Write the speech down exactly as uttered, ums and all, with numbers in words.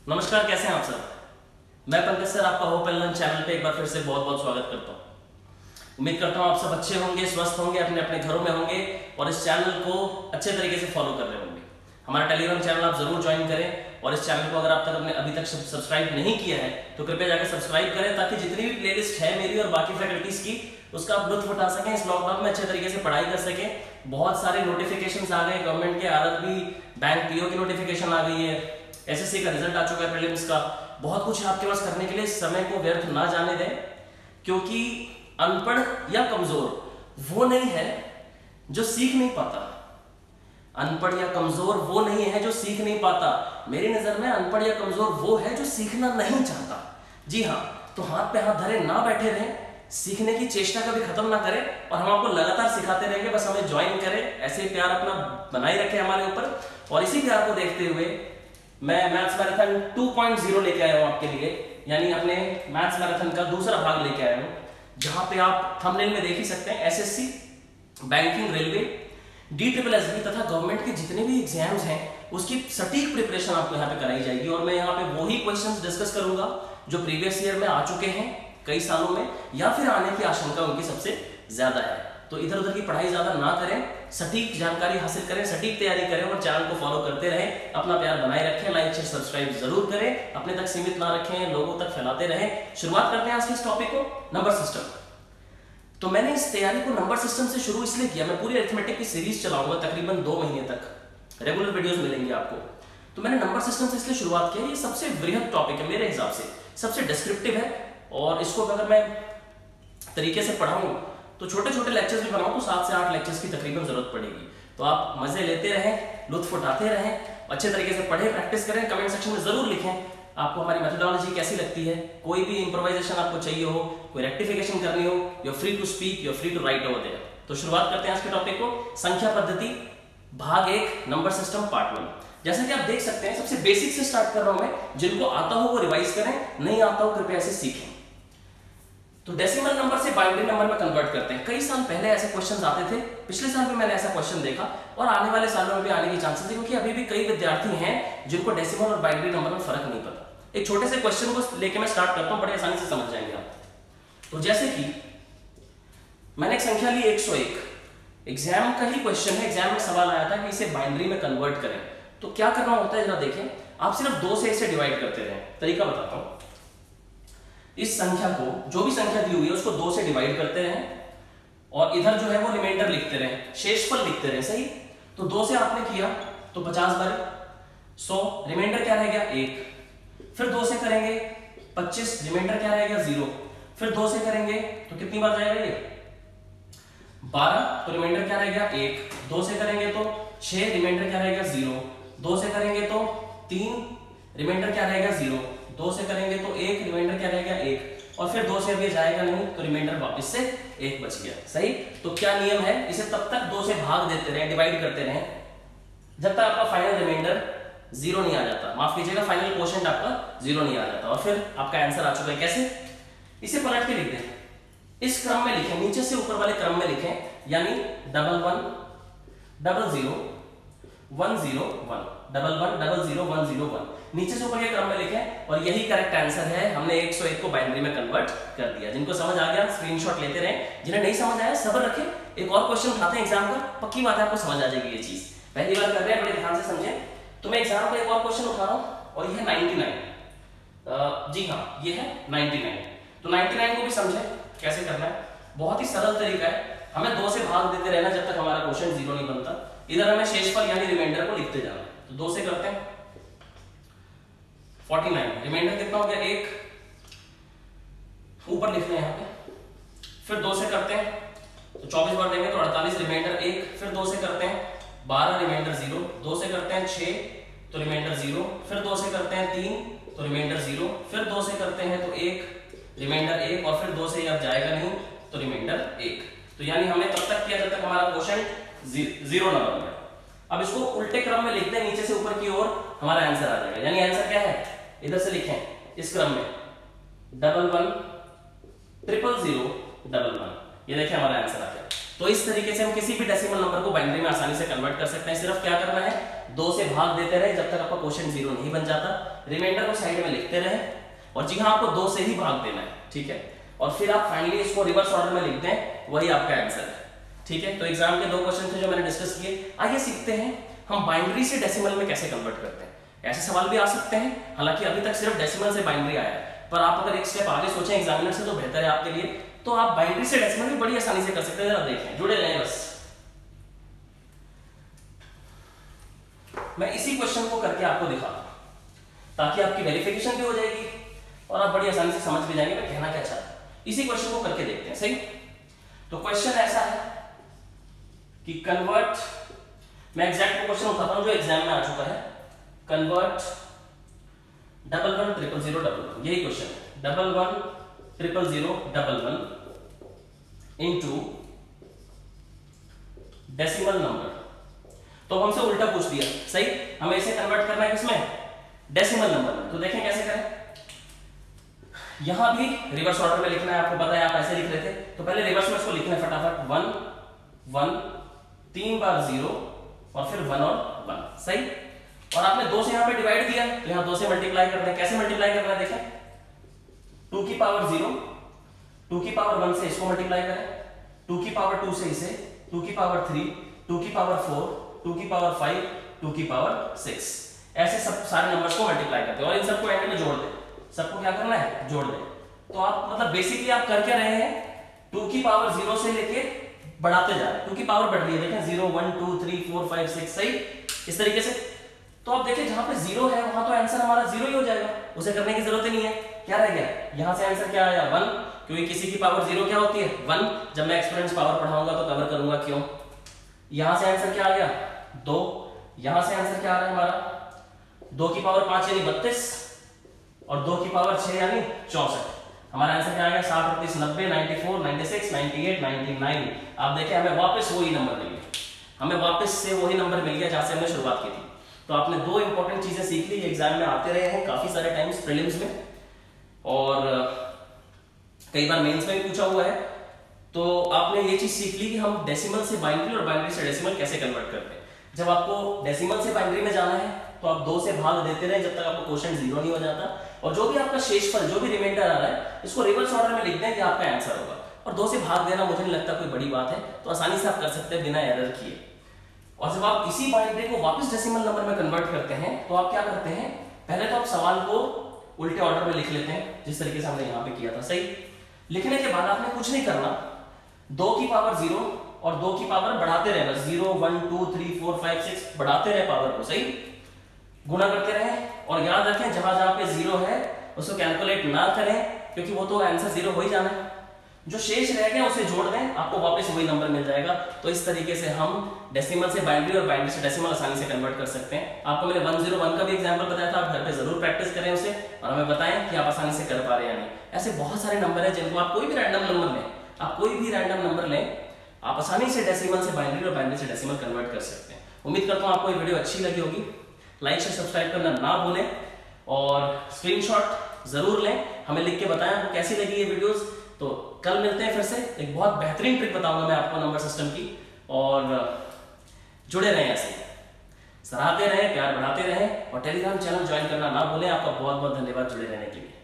नमस्कार, कैसे हैं आप सब। मैं पंकज सर आपका होप एंड लर्न चैनल पे एक बार फिर से बहुत बहुत स्वागत करता हूँ। उम्मीद करता हूँ आप सब अच्छे होंगे, स्वस्थ होंगे, अपने अपने घरों में होंगे और इस चैनल को अच्छे तरीके से फॉलो कर रहे होंगे। हमारा टेलीग्राम चैनल आप जरूर ज्वाइन करें और इस चैनल को अगर आप तक अपने अभी तक सब्सक्राइब नहीं किया है तो कृपया जाकर सब्सक्राइब करें, ताकि जितनी भी प्लेलिस्ट है मेरी और बाकी फैकल्टीज की उसका आप लुत्फ उठा सकें, इस लॉकडाउन में अच्छे तरीके से पढ़ाई कर सकें। बहुत सारे नोटिफिकेशन आ गए गवर्नमेंट के, आरत भी बैंक पीओ की नोटिफिकेशन आ गई है, एसएससी का रिजल्ट आ चुका है, प्रीलिम्स का। बहुत कुछ है आपके पास करने के लिए, समय को व्यर्थ ना जाने दें, क्योंकि अनपढ़ या कमजोर वो नहीं है जो सीख नहीं पाता। अनपढ़ या कमजोर वो नहीं है जो सीख नहीं पाता। मेरी नजर में अनपढ़ या कमजोर वो है जो सीखना नहीं चाहता। जी हाँ, तो हाथ पे हाथ धरे ना बैठे रहें, सीखने की चेष्टा कभी खत्म ना करें और हम आपको लगातार सिखाते रहेंगे। बस हमें ज्वाइन करें, ऐसे प्यार अपना बनाए रखें हमारे ऊपर। और इसी प्यार को देखते हुए मैं maths marathon two point zero लेके आया हूं आपके लिए, यानी अपने मैथ्स मैराथन का दूसरा भाग लेके आया हूं, जहां पे आप थंबनेल में देख ही सकते हैं SSC, banking, railway, D triple S B तथा गवर्नमेंट के जितने भी एग्जाम्स हैं उसकी सटीक प्रिपरेशन आपको यहाँ पे कराई जाएगी। और मैं यहाँ पे वही क्वेश्चंस डिस्कस करूंगा जो प्रीवियस ईयर में आ चुके हैं कई सालों में, या फिर आने की आशंका उनकी सबसे ज्यादा है। तो इधर उधर की पढ़ाई ज्यादा ना करें, सटीक जानकारी हासिल करें, सटीक तैयारी करें और चैनल को फॉलो करते रहें। अपना प्यार बनाए रखें, लाइक शेयर सब्सक्राइब जरूर करें, अपने तक सीमित ना रखें, लोगों तक फैलाते रहें। शुरुआत करते हैं आज के इस टॉपिक को, नंबर सिस्टम। तो मैंने इस तैयारी को नंबर सिस्टम से शुरू इसलिए किया, मैं पूरी अरिथमेटिक की सीरीज चलाऊंगा तकरीबन दो महीने तक, रेगुलर वीडियोस मिलेंगे आपको। तो मैंने नंबर सिस्टम से इसलिए शुरुआत की, ये सबसे वृहद टॉपिक है मेरे हिसाब से, सबसे डिस्क्रिप्टिव है, और इसको अगर मैं तरीके से पढ़ाऊं तो छोटे छोटे लेक्चर्स भी बनाऊं तो सात से आठ लेक्चर्स की तकरीबन जरूरत पड़ेगी। तो आप मजे लेते रहें, लुत्फ उठाते रहें, अच्छे तरीके से पढ़ें, प्रैक्टिस करें। कमेंट सेक्शन में जरूर लिखें आपको हमारी मेथोडोलॉजी कैसी लगती है, कोई भी इंप्रोवाइजेशन आपको चाहिए हो, कोई रेक्टिफिकेशन करनी हो, you are free to speak, you are free to write over there. तो शुरुआत करते हैं आज के टॉपिक को, संख्या पद्धति भाग एक, नंबर सिस्टम पार्ट वन। जैसा कि आप देख सकते हैं सबसे बेसिक से स्टार्ट कर रहा हूं मैं, जिनको आता हो वो रिवाइज करें, नहीं आता हो कृपया ऐसे सीखें। तो डेसिमल नंबर से बाइनरी नंबर में कन्वर्ट करते हैं। कई साल पहले ऐसे क्वेश्चंस आते थे, पिछले साल भी मैंने ऐसा क्वेश्चन देखा और आने वाले सालों में भी आने की चांसेस है, क्योंकि अभी भी कई विद्यार्थी हैं जिनको डेसिमल और बाइनरी नंबर में फर्क नहीं पता। एक छोटे से क्वेश्चन को लेके मैं स्टार्ट करता हूं, बड़े आसानी से समझ जाएंगे आप। तो जैसे कि मैंने एक संख्या ली एक सौ एक, एग्जाम का ही क्वेश्चन है, एग्जाम में सवाल आया था कि इसे बाइनरी में कन्वर्ट करें। तो क्या करना होता है जरा देखें, आप सिर्फ दो से इसे डिवाइड करते रहें। तरीका बताता हूं, इस संख्या को, जो भी संख्या दी हुई है उसको दो से डिवाइड करते रहें और इधर जो है वो रिमाइंडर लिखते रहें, शेषफल लिखते रहें। सही, तो दो से आपने किया तो पचास बार सौ, रिमाइंडर क्या रह गया एक। फिर दो से करेंगे पच्चीस, रिमाइंडर क्या रहेगा जीरो। फिर दो से करेंगे तो कितनी बार जाएगा ये बारह, तो रिमाइंडर क्या रहेगा एक। दो से करेंगे तो छह, रिमाइंडर क्या रहेगा जीरो। दो से करेंगे तो तीन, रिमाइंडर क्या रहेगा जीरो। दो से करेंगे तो एक, रिमाइंडर क्या रहेगा एक। और फिर दो से अब ये जाएगा नहीं तो रिमाइंडर वापस से एक बच गया। सही, तो क्या नियम है, इसे तब तक दो से भाग देते रहे, डिवाइड करते रहे जब तक आपका फाइनल रिमाइंडर जीरो नहीं आ जाता, माफ कीजिएगा फाइनल क्वोशिएंट आपका जीरो नहीं आ जाता, और फिर आपका आंसर आ चुका है। कैसे, इसे पलट के लिख दें, इस क्रम में लिखें, नीचे से ऊपर वाले क्रम में लिखें, यानी double one double zero one zero one, double one double zero one zero one, नीचे से ऊपर के क्रम में लिखें। और यही करेक्ट आंसर है, हमने एक सौ एक को बाइनरी में कन्वर्ट कर दिया। जिनको समझ आ गया स्क्रीनशॉट लेते रहें, जिन्हें नहीं समझ आया सब्र रखें, एक और क्वेश्चन उठाते हैं एग्जाम का, पक्की बात है आपको समझ आ जाएगी ये चीज। पहली बार कर रहे हैं, बड़े ध्यान से समझें। तो मैं एग्जाम का एक और क्वेश्चन उठा रहा हूं और ये है निन्यानवे। जी हाँ, ये है निन्यानवे। तो निन्यानवे को भी समझें कैसे करना है, बहुत ही सरल तरीका है। हमें दो से भाग देते रहना जब तक हमारा क्वेश्चन जीरो नहीं बनता। इधर हमें शेषफल यानी रिमाइंडर को लिखते जाना है। तो दो से करते हैं उनचास, रिमाइंडर कितना हो गया एक, ऊपर लिखना है यहाँ पे। फिर दो से करते हैं तो चौबीस बार देंगे तो अड़तालीस, रिमाइंडर एक। फिर दो से करते हैं बारह, रिमाइंडर जीरो। दो से करते हैं छह तो रिमाइंडर जीरो। फिर दो से करते हैं तीन तो रिमाइंडर जीरो। फिर दो से करते हैं तो एक, रिमाइंडर एक। और फिर दो से अब जाएगा नहीं तो रिमाइंडर एक। तो यानी हमने तब तक किया जब तक हमारा क्वेश्चन जीरो ना बन गया। अब इसको उल्टे क्रम में लिखते हैं, नीचे से ऊपर की ओर हमारा आंसर आ जाएगा। यानी आंसर क्या है, इधर से लिखें इस क्रम में, double one triple zero double one. ये देखिए हमारा आंसर आ गया। तो इस तरीके से हम किसी भी डेसिमल नंबर को बाइनरी में आसानी से कन्वर्ट कर सकते हैं। सिर्फ क्या करना है, दो से भाग देते रहे जब तक आपका क्वोशिएंट जीरो नहीं बन जाता, रिमाइंडर को साइड में लिखते रहे, और जी हाँ आपको दो से ही भाग देना है, ठीक है। और फिर आप फाइनली इसको रिवर्स ऑर्डर में लिख दें, वही आपका आंसर है, ठीक है। तो एग्जाम के दो क्वेश्चन थे जो मैंने डिस्कस किए। आइए सीखते हैं हम बाइनरी से डेसिमल में कैसे कन्वर्ट करते हैं। ऐसे सवाल भी आ सकते हैं, हालांकि अभी तक सिर्फ डेसिमल से बाइनरी आया है, पर आप अगर एक स्टेप आगे सोचें एग्जामिनर से तो बेहतर है आपके लिए। तो आप बाइनरी से डेसिमल भी बड़ी आसानी से कर सकते हैं। जरा देखें, जुड़े रहें बस। मैं इसी क्वेश्चन को करके आपको दिखाता हूं ताकि आपकी वेरिफिकेशन भी हो जाएगी और आप बड़ी आसानी से समझ भी जाएंगे मैं कहना क्या चाहता हूं। इसी क्वेश्चन को करके देखते हैं, सही। तो क्वेश्चन ऐसा है कि कन्वर्ट, मैं एग्जैक्ट क्वेश्चन उठाता हूं जो एग्जाम में आ चुका है। Convert double one triple zero double one, यही क्वेश्चन है। Double one triple zero double one into decimal number. तो हमसे उल्टा पूछ दिया, सही। हमें इसे कन्वर्ट करना है किसमें, डेसिमल नंबर में। तो देखें कैसे करें। यहां भी रिवर्स ऑर्डर में लिखना है, आपको पता है आप ऐसे लिख रहे थे, तो पहले रिवर्स में इसको लिखना है फटाफट। वन वन तीन बार जीरो और फिर वन और वन, सही। और आपने दो से यहां पे डिवाइड दिया तो यहां दो से मल्टीप्लाई करना है। कैसे मल्टीप्लाई करना है देखें, टू की पावर जीरो, टू की पावर वन से इसको मल्टीप्लाई करें, टू की पावर टू से इसे, टू की पावर थ्री, टू की पावर फोर, टू की पावर फाइव, टू की पावर सिक्स, ऐसे सब सारे नंबर्स को मल्टीप्लाई करते हैं और इन सबको एंड में जोड़ दें। सबको क्या करना है, जोड़ दें। तो आप मतलब बेसिकली आप कर क्या रहे हैं, टू की पावर जीरो से लेके बढ़ाते जा रहे हैं। टू की पावर बढ़ रही है, देखें zero one two three four five six, सही, इस तरीके से। तो आप देखिए जहां पे जीरो है वहां तो आंसर हमारा जीरो ही हो जाएगा, उसे करने की जरूरत ही नहीं है। क्या रह गया, यहां से आंसर क्या आया, वन, क्योंकि किसी की पावर जीरो क्या होती है, वन। जब मैं एक्सपोनेंट्स पावर पढ़ाऊंगा तो कवर करूंगा क्यों। यहां से आंसर क्या आ गया, दो। यहां से आंसर क्या आ रहा है हमारा, दो की पावर पांच यानी बत्तीस और दो की पावर छह यानी चौसठ। हमारा आंसर क्या आ गया, साठ, अड़तीस, नब्बे, ninety four, ninety six, ninety eight, ninety nine. आप देखें हमें वापस वही नंबर मिल गया, हमें वापस से वही नंबर मिल गया जहां से हमने शुरुआत की थी। तो आपने दो इंपॉर्टेंट चीजें सीख ली, एग्जाम में आते रहे हैं काफी सारे टाइम्स, प्रीलिम्स में और कई बार मेंस में भी पूछा हुआ है। तो आपने ये चीज सीख ली कि हम डेसिमल से बाइनरी और बाइनरी से डेसिमल कैसे कन्वर्ट करते हैं। जब आपको डेसिमल से बाइनरी में जाना है तो आप दो से भाग देते रहे जब तक आपको क्वोशिएंट जीरो नहीं हो जाता, और जो भी आपका शेषफल, जो भी रिमाइंडर आ रहा है, इसको रिवर्स ऑर्डर में लिख दें कि आपका आंसर होगा। और दो से भाग देना मुझे नहीं लगता कोई बड़ी बात है, तो आसानी से आप कर सकते हैं बिना एरर किए। और जब आप इसी बाइनरी को वापस डेसिमल नंबर में कन्वर्ट करते हैं तो आप क्या करते हैं, पहले तो आप सवाल को उल्टे ऑर्डर में लिख लेते हैं जिस तरीके से हमने यहाँ पे किया था, सही। लिखने के बाद आपने कुछ नहीं करना, दो की पावर जीरो और दो की पावर बढ़ाते रहे, बस zero one two three four five six बढ़ाते रहे पावर को, सही, गुणा करते रहे। और याद रखें जहां जहां पे जीरो है उसको कैलकुलेट ना करें क्योंकि वो तो आंसर जीरो हो ही जाना है। जो शेष रह गया उसे जोड़ दें, आपको वापस वही नंबर मिल जाएगा। तो इस तरीके से हम डेसिमल से बाइनरी और बाइनरी से डेसिमल आसानी से कन्वर्ट कर सकते हैं। आपको मैंने वन ज़ीरो वन का भी एग्जांपल बताया था, आप घर पे जरूर प्रैक्टिस करें उसे और हमें बताएं कि आप आसानी से कर पा रहे हैं या नहीं। ऐसे बहुत सारे नंबर हैं जिनको आप कोई भी रैंडम नंबर लें, आप कोई भी रैंडम नंबर लें, आप आसानी से डेसिमल से बाइनरी और बाइनरी से डेसिमल कन्वर्ट कर सकते हैं। उम्मीद करता हूं आपको ये वीडियो अच्छी लगी होगी। लाइक से सब्सक्राइब करना ना भूलें और स्क्रीनशॉट जरूर लें, हमें लिख के बताएं आपको कैसी लगी ये वीडियोस। तो कल मिलते हैं फिर से, एक बहुत बेहतरीन ट्रिक बताऊंगा मैं आपको नंबर सिस्टम की, और जुड़े रहें ऐसे, सराहते रहें, प्यार बढ़ाते रहें और टेलीग्राम चैनल ज्वाइन करना ना भूलें। आपका बहुत बहुत धन्यवाद जुड़े रहने के लिए।